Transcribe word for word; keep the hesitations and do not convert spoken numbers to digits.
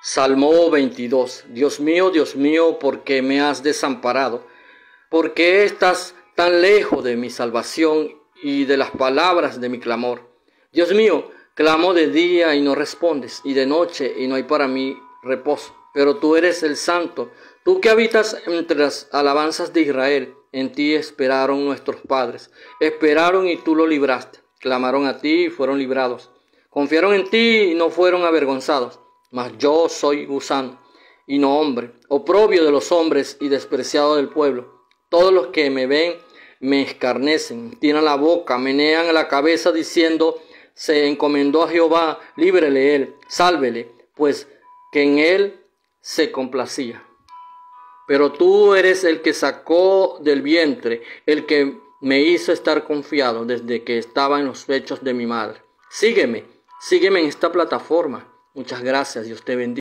Salmo veintidós. Dios mío, Dios mío, ¿por qué me has desamparado? ¿Por qué estás tan lejos de mi salvación y de las palabras de mi clamor? Dios mío, clamo de día y no respondes, y de noche y no hay para mí reposo. Pero tú eres el Santo, tú que habitas entre las alabanzas de Israel. En ti esperaron nuestros padres, esperaron y tú lo libraste. Clamaron a ti y fueron librados. Confiaron en ti y no fueron avergonzados. Mas yo soy gusano y no hombre, oprobio de los hombres y despreciado del pueblo. Todos los que me ven me escarnecen, tiran la boca, menean la cabeza diciendo: se encomendó a Jehová, líbrele él, sálvele, pues que en él se complacía. Pero tú eres el que sacó del vientre, el que me hizo estar confiado desde que estaba en los pechos de mi madre. Sígueme, sígueme en esta plataforma. Muchas gracias, Dios te bendiga.